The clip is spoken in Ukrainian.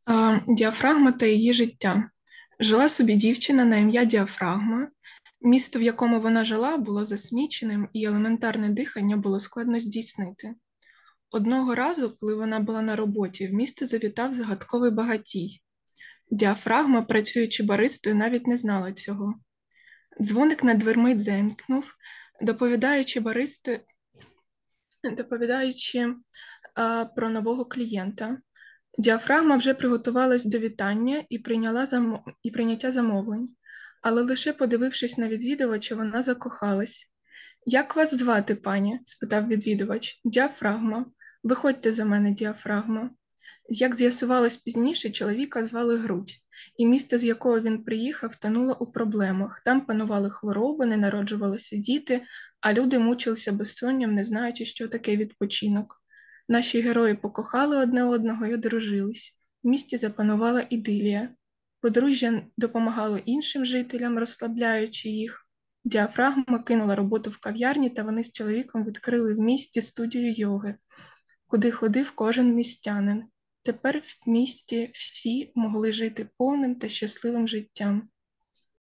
Діафрагма та її життя. Жила собі дівчина на ім'я Діафрагма. Місто, в якому вона жила, було засміченим, і елементарне дихання було складно здійснити. Одного разу, коли вона була на роботі, в місто завітав загадковий багатій. Діафрагма, працюючи баристою, навіть не знала цього. Дзвоник над дверми дзенькнув, доповідаючи про нового клієнта. Діафрагма вже приготувалась до вітання і прийняття замовлень, але лише подивившись на відвідувача, вона закохалась. «Як вас звати, пані?» – спитав відвідувач. «Діафрагма. Виходьте за мене, Діафрагма». Як з'ясувалось пізніше, чоловіка звали Грудь, і місто, з якого він приїхав, тонуло у проблемах. Там панували хвороби, не народжувалися діти, а люди мучилися безсонням, не знаючи, що таке відпочинок. Наші герої покохали одне одного і одружились. В місті запанувала ідилія. Подружжя допомагало іншим жителям, розслабляючи їх. Діафрагма кинула роботу в кав'ярні, та вони з чоловіком відкрили в місті студію йоги, куди ходив кожен містянин. Тепер в місті всі могли жити повним та щасливим життям.